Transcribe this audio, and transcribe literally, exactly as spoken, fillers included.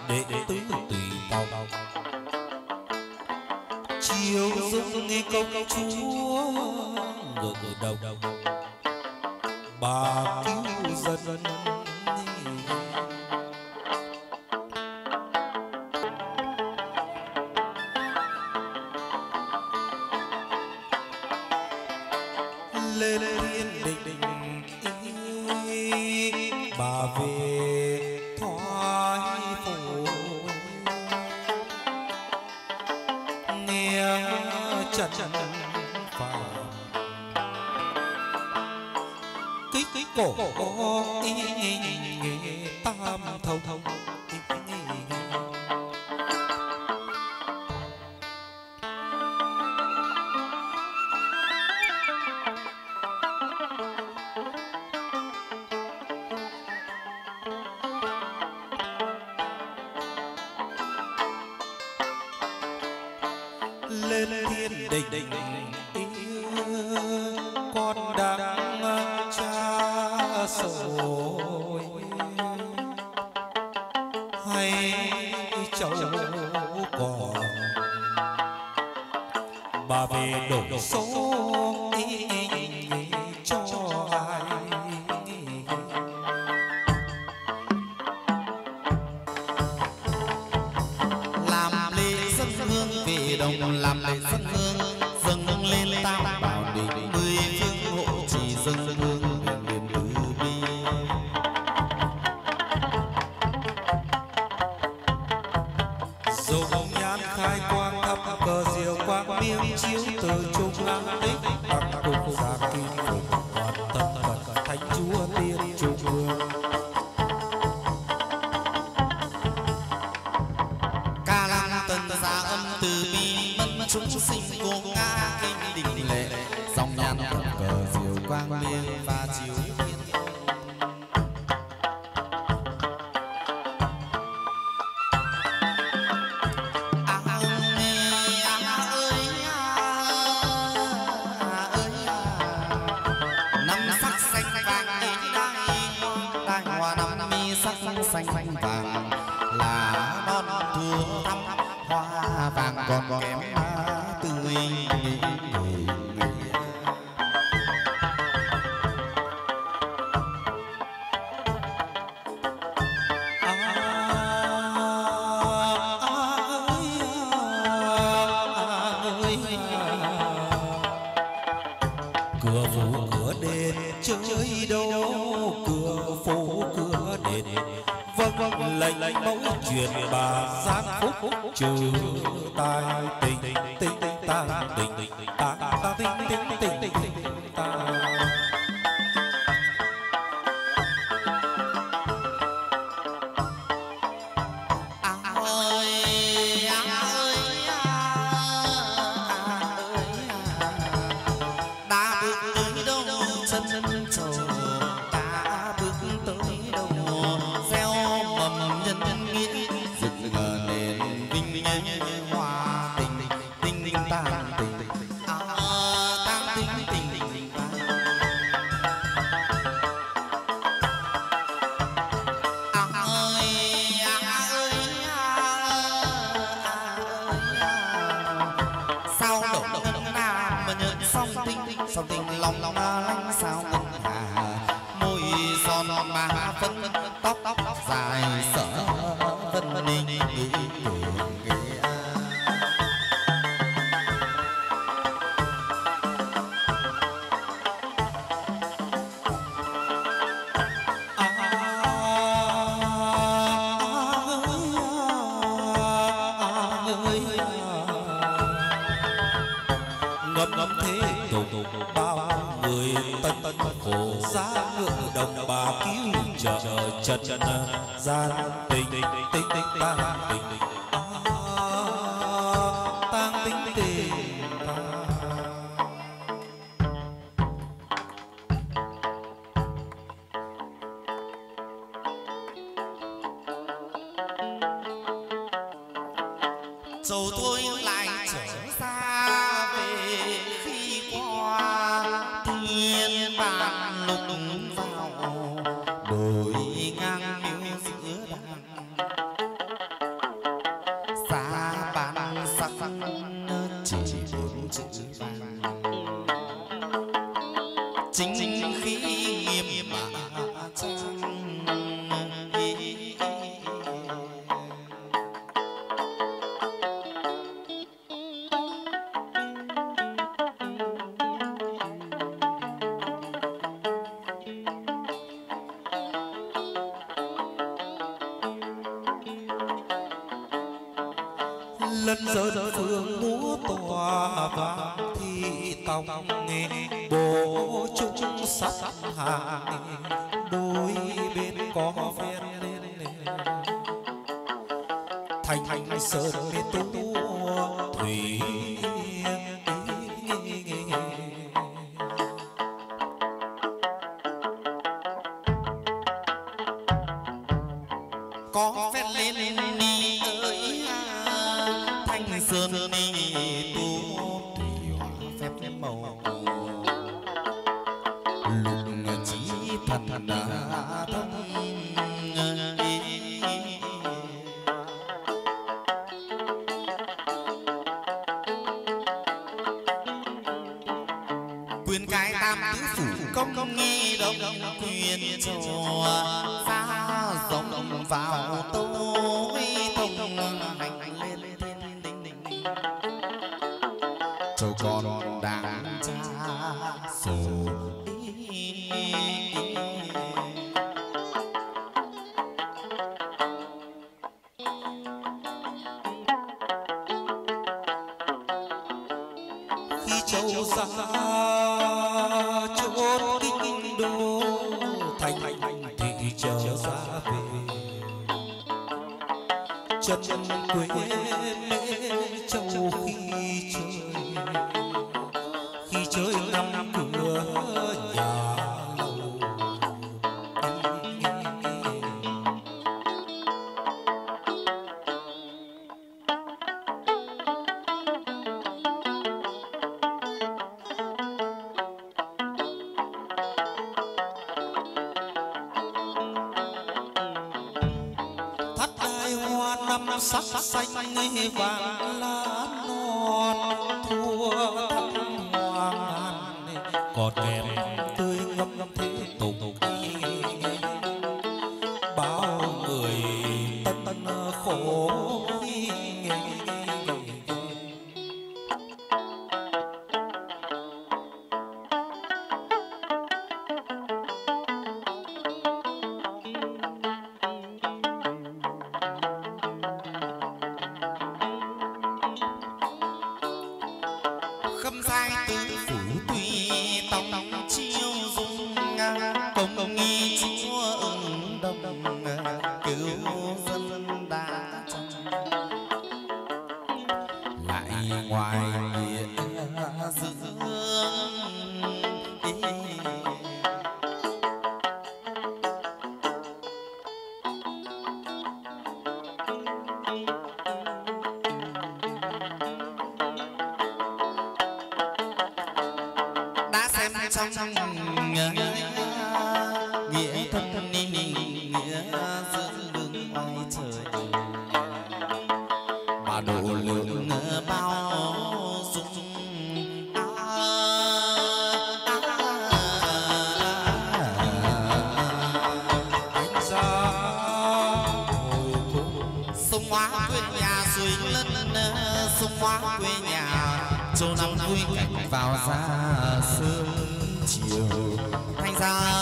đệ tứ tùy tàu chiều dung nghi công chúa ngự đầu bà cứu dân lên thiên đình bà về thoái phủ nghe trần phàm kích kích cổ tam thông thông lên thiên đình con đang tra sổ hay cháu còn bà về đổ số cho ai làm lễ dân hương về đồng làm lễ dân hương dâng lên tam bảo đỉnh mười phương hộ trì dân hương niềm từ bi dùng nhãn khai quang thắp cờ diều quang miếng chiếu từ trung áng tích tăng cung gia kim phục hoàn tất phật thánh chúa tiên trung ương ca lam tân gia âm từ bi mân chúng sinh cô ca kinh đình lệ dòng nhàn thập cờ diều quang miên và chiếu xanh xanh vàng là non thua thắm hoa vàng còn kém tươi người cửa phủ cửa đền chơi đâu cửa phủ cửa đền vâng vâng lệnh lệnh mẫu truyền bà giáng phúc trừ tai tình tình tình ta tình ta ta tình tình tình tình tình ta song tình lòng lòng lanh sao ngân hà môi son má phấn tóc tóc dài sở vân ninh nghĩ ngấm ngấm thế tục bao người tân tân khổ giá ngựa đồng bà cứu trợ trần gian tình tình tình tình ta tình tình tang tình tình dầu thôi lại trở ra về khi qua thiên bàn lục vào đồi ngang miếu giữa đàn lân dân phương múa tòa vang thị tòng bộ chúng sắp hàng đôi bên có ven thành thành sơn tu thủy có phép lên đi ơi thanh sơn đi tu thủy hóa phép màu lục trí thần đã thông quyền cái tam tứ phủ công nghi đông quyền cho xa rộng vào tối thông hành lên thiên đình châu con đang cha sổ khi châu xa chốn kinh đô thành thị chờ ra về chân chân quê mê châu khi chơi khi chơi năm cửa nhà lầu năm sắc xanh vàng lá non thua thắm hoàng còn kèm tươi ngâm thế tục bao người tân tân khổ khâm sai tứ phủ tùy tòng chiêu dung công nghi chúa ứng đông cứu dân đã lại ngoài nghĩa dương đã xem trong nghĩa thân ni nghĩa giữa đường ngoài trời mà độ lượng bao dung anh ra hồi cung sông hóa quê nhà suối lân sông hóa quê nhà châu năm vui cảnh vào ra sớm chiều thành ra